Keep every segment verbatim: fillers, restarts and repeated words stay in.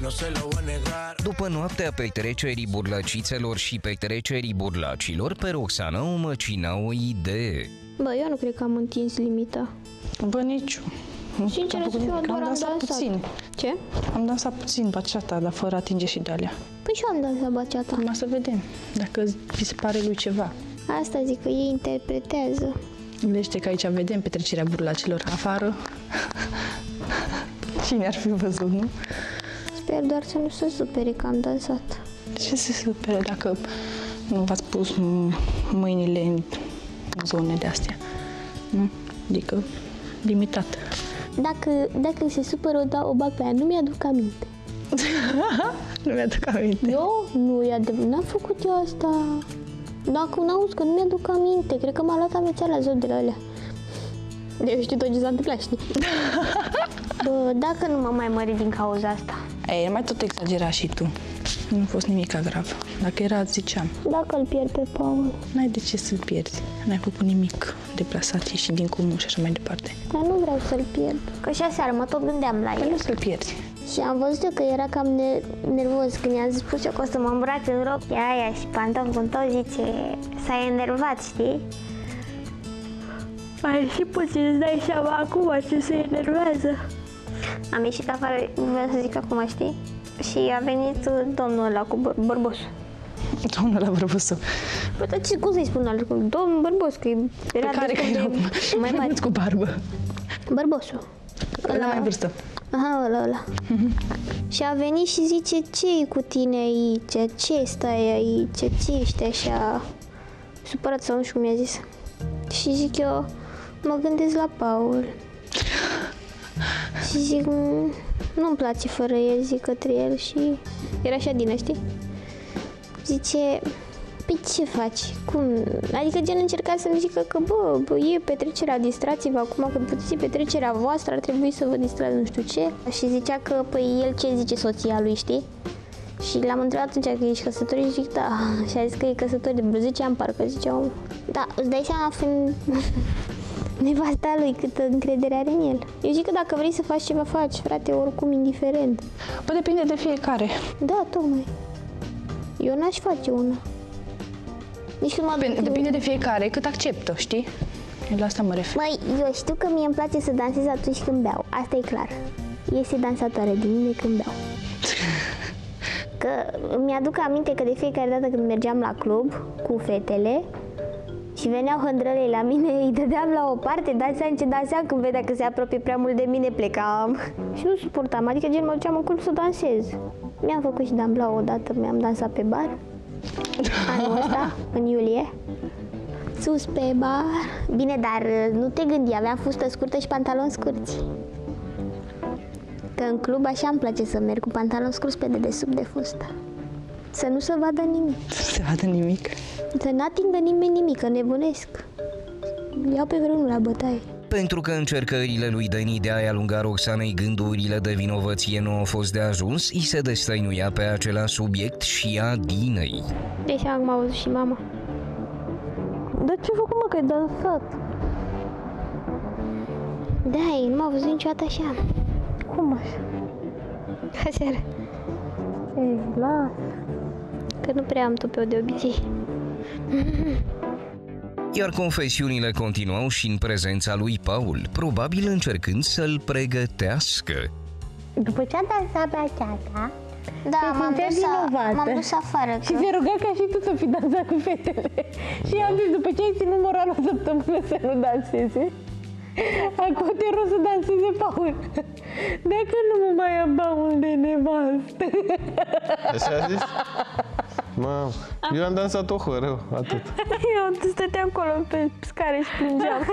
După noaptea petrecerii burlacițelor și petrecerii burlacilor, pe Roxana o măcina o idee. Bă, eu nu cred că am întins limita. Bă, nici eu. Sincer să fiu, doar am dansat puțin. Ce? Am dansat puțin baciata, dar fără atinge și de alea. Păi și eu am dansat baciata. Acum să vedem, dacă vi se pare lui ceva. Asta zic, că ei interpretează. Gândește că aici vedem petrecerea burlacilor afară. Cine ar fi văzut, nu? Sper doar să nu se supere că am dansat. Ce se supere dacă nu v-ați pus mâinile în zone de-astea? Nu? Adică limitat. Dacă, dacă se supără, o, dau, o bag pe aia. Nu mi-aduc aminte. Nu mi-aduc aminte. Eu? Nu, e adevărat. N-am făcut eu asta. Dacă n-auzi că nu mi-aduc aminte, cred că m-a luat amețea la zodele alea. Eu știu tot ce s-a întâmplat, știi? Bă, dacă nu mă mai mări din cauza asta. Ei, mai tot exagera și tu. Nu a fost nimic grav. Dacă era, ziceam. Dacă îl pierd pe Paul. N-ai de ce să-l pierzi. N-ai făcut nimic deplasat, ieși din comun și așa mai departe. Dar nu vreau să-l pierd. Că și aseară mă tot gândeam la Păi el. nu să-l pierzi. Și am văzut eu că era cam ne- nervos când i-am spus eu că o să mă îmbrac în rochia aia și pantofi cu tot, zice, s-a enervat, știi? Mai și puțin îți dai seama acum ce se enervează. Am ieșit afară, vreau să zic acum, știi? Și a venit domnul ăla cu băr bărbosul. Domnul ăla bărbosul. Păi, dar ce, cum să-i spun ăla? Domnul bărbos, că era pe care că de mai mare. cu barbă. Bărbosul. Ăla mai vârstă. Aha, ăla, ăla. Și a venit și zice, ce-i cu tine aici? Ce stai aici? Ce ești așa? Supărat sau nu știu cum mi-a zis. Și zic eu, mă gândesc la Paul. Și zic, nu-mi place fără el, zic către el și era așa din știi? Zice, păi ce faci? Cum? Adică gen încerca să-mi zică că bă, bă, e petrecerea, distrați-vă acum, că puteți petrecerea voastră, ar trebui să vă distrați nu știu ce. Și zicea că, păi el ce zice soția lui, știi? Și l-am întrebat atunci că ești căsătorit și zic, da. Și a zis că e căsătorit de vreo zece ani, parcă zicea omul. Da, îți dai seama, fiind nevasta lui, câtă încredere are în el. Eu zic că dacă vrei să faci ceva, faci, frate, oricum, indiferent. Păi depinde de fiecare. Da, tocmai. Eu n-aș face una. Nici când mă duc... Depinde de fiecare, cât acceptă, știi? Eu la asta mă refer. Măi, eu știu că mie îmi place să dansez atunci când beau. Asta e clar. Iese dansatoare din mine când beau. Că mi-aduc aminte că de fiecare dată când mergeam la club cu fetele și veneau hândrălei la mine, îi dădeam la o parte, danseam ce danseam, când vedea că se apropie prea mult de mine, plecam. Și nu suportam, adică gen mă duceam în club să dansez. Mi-am făcut și damblau odată, mi-am dansat pe bar. Anul ăsta, în iulie. Sus pe bar. Bine, dar nu te gândi, aveam fustă scurtă și pantaloni scurți. Că în club așa îmi place să merg cu pantaloni scurți pe dedesubt de fustă. Să nu se vadă nimic. Să se vadă nimic. Să n-atingă nimeni nimic, că nebunesc. Iau pe vreunul la bătaie. Pentru că încercările lui Dani de a-i alunga Roxanei gândurile de vinovăție nu au fost de ajuns, îi se destăinuia pe același subiect și a Dinei. Deci seama că m-a văzut și mama. Dar ce-ai făcut, mă, că ai dansat? Da, ei nu m-a văzut niciodată așa. Cum așa? Aseară. Ei, las. Că nu prea am tupeu de obicei. Iar confesiunile continuau și în prezența lui Paul, probabil încercând să-l pregătească. După ce a dansat pe aceasta, da, m-am dus, m-am dus afară. Și se ruga ca și tu să fi dansat cu fetele. Și i-am zis, după ce ai ținut moral o săptămână să nu danseze, acum te rog să danseze Paul. Dacă nu mă mai ia Paul de nevastă. Așa a zis? Mamă, eu am dansat o horă, atât. Eu stăteam acolo pe scară și plângeam.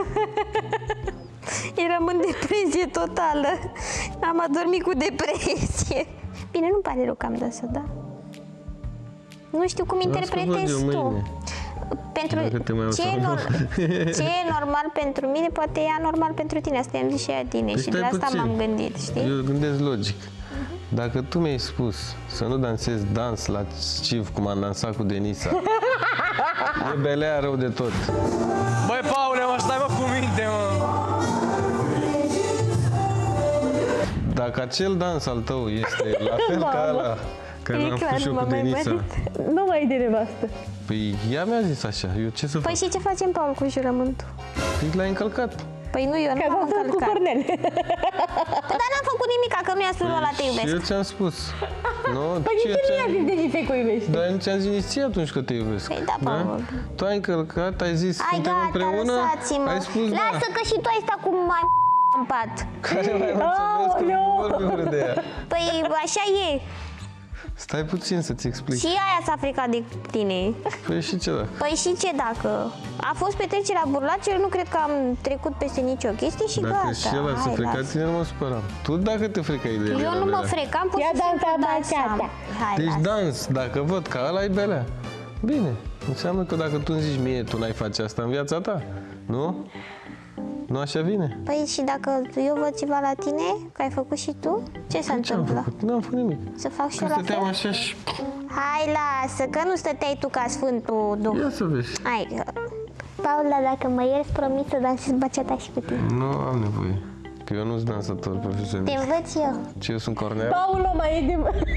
Eram în depresie totală. Am adormit cu depresie. Bine, nu-mi pare rău că am dansat, da? Nu știu cum interpretezi tu. Pentru ce e, nor- ce e normal pentru mine, poate e anormal pentru tine. Asta i-am zis și aia tine și de asta m-am gândit, știi? Eu gândesc logic. Dacă tu mi-ai spus să nu dansezi dans la Civ, cum am dansat cu Denisa, e belea rău de tot. Băi, Paule, mă, stai mă cu minte, mă! dacă acel dans al tău este la fel ca ăla care l-am făcut și eu cu Denisa. Nu mai e de nevastă. Păi ea mi-a zis așa, eu ce să fac? Păi și ce facem, Paul, cu jurământul? Păi l-ai încălcat. Păi nu, eu nu Că m-am s-a cu încălcat. Cornel. Păi dar n-am făcut nimic, că nu i-a spus ăla te Și iubesc. eu ți-am spus. Nu, Păi de ce nu i-a zis Denisei că o iubește? Dar nu ți-am zis nici ție atunci că te iubesc. Păi da, Paul. Tu ai încălcat, ai zis, Hai, suntem gata, împreună, lăsați-mă. ai spus da. Lasă că și tu ai stat cu mai în pat. Care mai mulțumesc că nu vorbi urât de ea. Păi așa e. Stai puțin să-ți explic. Și aia s-a fricat de tine. Păi și ce dacă? Păi și ce dacă? A fost petrecerea burlacelor, nu cred că am trecut peste nicio chestie și Dacă gata. și el ar să Hai, freca lasă. tine, nu mă supăram. Tu dacă te frecai de el, Eu nu mă frecam, pur Ia și simplu dansa dansam. baciata. Hai, Deci lasă. dans, dacă văd că ăla e belea. Bine, înseamnă că dacă tu îmi zici mie, tu n-ai face asta în viața ta, nu? Nu așa vine? Păi și dacă eu văd ceva la tine, că ai făcut și tu, ce se Ce am întâmplă? făcut? N-am făcut nimic. Să fac și Că eu la stăteam fel? așa și... Hai, lasă, că nu stăteai tu ca Sfântul Duh. Ia să vezi. Hai. Paula, dacă mă ierți, promit să dansez baciata și cu tine. Nu am nevoie. Că eu nu sunt dansator Te profesionist. învăț eu. Ce, eu sunt Cornel? Paul, o mai e de...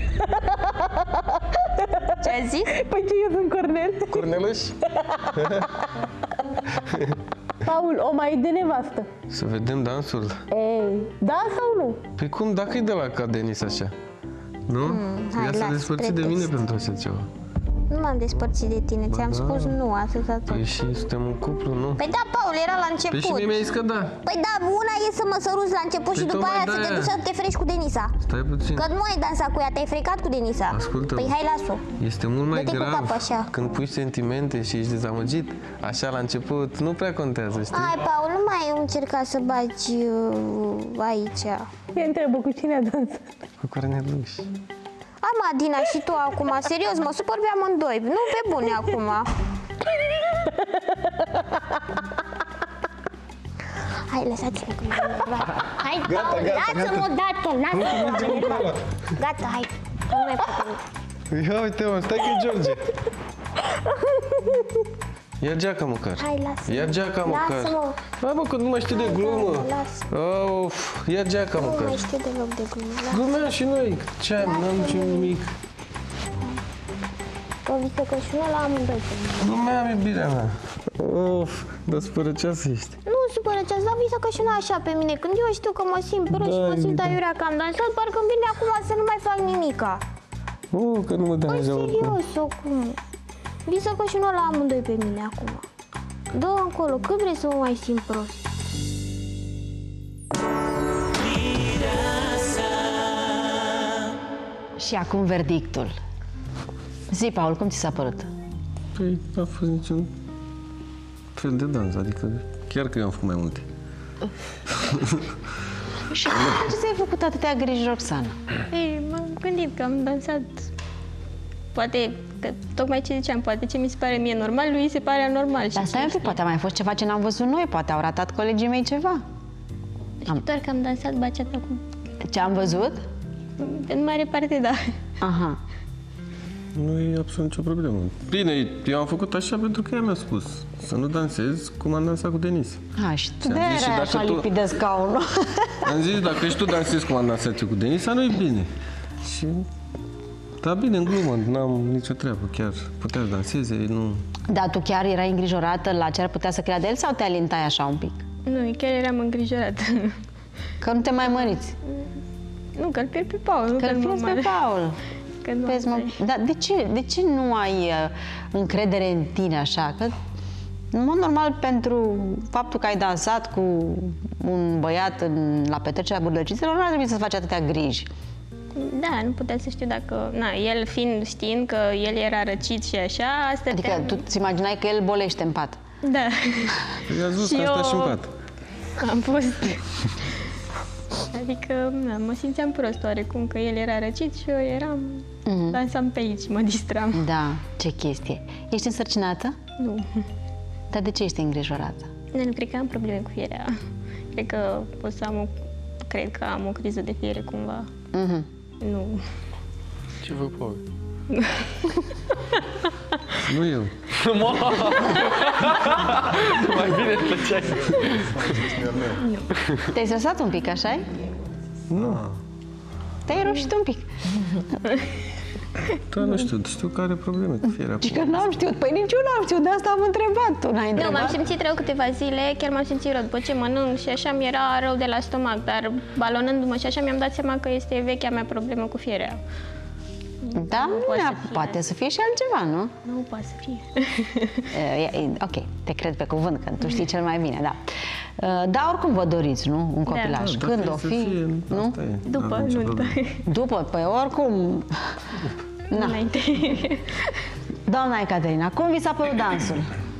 Ce ai zis? Păi ce, eu sunt Cornel? Corneluș? Paul, o mai e de nevastă. Să vedem dansul. Ei, da sau nu? Păi cum, dacă e de la ca Denis așa? Nu? hai, Ea s-a las, despărțit de pretext. mine pentru așa ceva. Nu m-am despărțit de tine, ți-am da. spus nu, atâta tot. Păi și suntem un cuplu, nu? Păi da, Paul, era la Păi și început. mie mi-ai zis că da. Păi da, una e să mă săruți la început Păi și după tocmai aia să te de-aia. duci să te frești cu Denisa. Stai puțin. Că nu ai dansat cu ea, te-ai frecat cu Denisa. Ascultă-mă. Păi hai, las-o. Este mult mai Dă-te cu grav capul așa. când pui sentimente și ești dezamăgit. Așa la început nu prea contează, știi? Hai, Paul, nu mai încerca să bagi uh, aici. Te întrebă cu cine a dansat. Cu Corneluș. Hai, Madina, și tu acum, serios, mă supăr pe amândoi. Nu pe bune acum. Hai, lăsați-mă că m-am enervat. Hai, Gata, Paul, gata, lasă-mă odată, lasă-mă, m-am enervat. Gata, hai. Nu mai fac nimic. Ia uite, mă, stai că e George. Ia geaca măcar. Hai, lasă-mă. Ia geaca măcar. Lasă-mă. Hai, mă, că nu mai știi de glumă. lasă. Of, ia geaca Nu măcar. mai știu deloc de glumă. Lasă. Glumeam și noi. Ce am? N-am niciun nimic. O vită cășună la amândoi pe mine. Glumeam, iubirea mea. Of, dar spărăceasă ești. Nu supără ce-ați dat visă cășună așa pe mine. Când eu știu că mă simt prost și Da, mă simt iubire. aiurea că am dansat, parcă îmi vine acum să nu mai fac nimica. Oh, că nu mă Păi deranjează oricum. serios, acum. Visă cășună la amândoi pe mine acum. Dă încolo, cât vrei să mă mai simt prost? Și acum verdictul. Zi, Paul, cum ți s-a părut? Păi, n-a fost niciun fel de dans, adică chiar că eu am făcut mai multe. Și ce ți-ai făcut atâtea griji, Roxana? Ei, m-am gândit că am dansat, poate, că tocmai ce ziceam, poate ce mi se pare mie normal, lui se pare anormal. Dar stai un pic, poate a mai fost ceva ce n-am văzut noi, poate au ratat colegii mei ceva. Știu doar că am dansat baciata cu... Ce am văzut? În mare parte, da. Aha. Nu e absolut nicio problemă. Bine, eu am făcut așa pentru că ea mi-a spus să nu dansez cum am dansat cu Denis. A, și tu Ți-am de zis și era dacă așa tu- lipit de scaun. Am zis, dacă și tu dansezi cum am dansat eu cu Denis, nu-i bine. Și... Da, bine, în glumă, n-am nicio treabă, chiar putea să danseze, nu... Dar tu chiar erai îngrijorată la ce ar putea să creadă el sau te alintai așa un pic? Nu, chiar eram îngrijorată. Că nu te mai măriți. Nu, că îl pierd pe Paul, nu Că îl mă pierzi pe omoară. Paul. Că nu Vezi, mă, asta e. dar de ce, de ce nu ai uh, încredere în tine așa? Că, în mod normal, pentru faptul că ai dansat cu un băiat în, la petrecerea burdăciților, nu ar trebui să-ți faci atâtea griji. Da, nu puteam să știu dacă... Na, el fiind știind că el era răcit și așa, stăteam... Adică tu îți imaginai că el bolește în pat. Da. I-a zis Și că asta eu- și în pat. Am fost... Adică, na, mă simțeam prost oarecum, că el era răcit și eu eram... Mhm. Dansam pe aici, mă distram. Da, ce chestie. Ești însărcinată? Nu. Dar de ce ești îngrijorată? Nu, cred că am probleme cu fierea. Cred că o să am o... Cred că am o criză de fiere cumva. Mhm. Nu. Ce vă, Paul? Nu eu. Mai bine plăceai. Te-ai stresat un pic, așa-i? Nu. Te-ai roșit un pic. Da, nu știu, știu că are probleme cu fierea. Și că n-am știut, păi nici eu n-am știut, de asta am întrebat. Tu n-ai Nu, întrebat? m-am simțit rău câteva zile, chiar m-am simțit rău după ce mănânc și așa mi-era rău de la stomac, dar balonându-mă și așa mi-am dat seama că este vechea mea problemă cu fierea. Da, Nu poate nea, să fie. poate să fie și altceva, nu? Nu poate să fie. E, e, ok, te cred pe cuvânt, că tu știi cel mai bine, da. E, Dar oricum vă doriți, nu? Un copilaj. Da, Când dacă o e să fi, fie, nu? asta e, După n-avem nicio nuntă. problemă. După, păi oricum... Na. Înainte. Doamna Ecaterina, cum vi s-a părut dansul?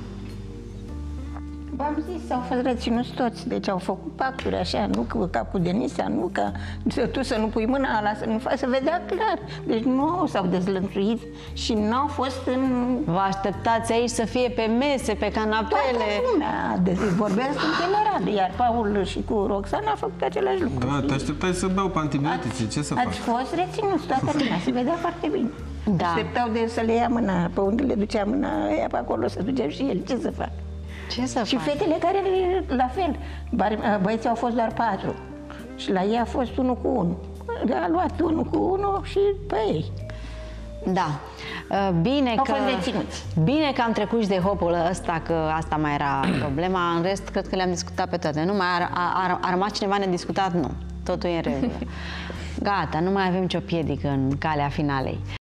V-am zis, au fost reținuți toți, deci au făcut pacturi așa, nu cu capul de Nisa, nu ca să, tu să nu pui mâna ala, să nu faci, să vedea clar. Deci nu s-au dezlănțuit și nu au fost în... Vă așteptați aici să fie pe mese, pe canapele? Toată lumea, deci vorbesc în general, iar Paul și cu Roxana au făcut același lucru. Da, te așteptai să beau pe antibiotice, ce să fac? Ați fost reținuți, toată lumea, se vedea foarte bine. Da. Așteptau de să le ia mâna, pe unde le ducea mâna, ea pe acolo, să ducea și el, ce să fac? Ce să Și faci? fetele care, la fel, bar- băieții au fost doar patru și la ei a fost unul cu unul. A luat unul cu unul și pe ei. Da. Bine Au că, fost reținuți. bine că am trecut și de hopul ăsta, că asta mai era problema. În rest, cred că le-am discutat pe toate. Nu mai ar, ar, ar rămas cineva nediscutat? Nu. Totul e în regulă. Gata, nu mai avem nicio piedică în calea finalei.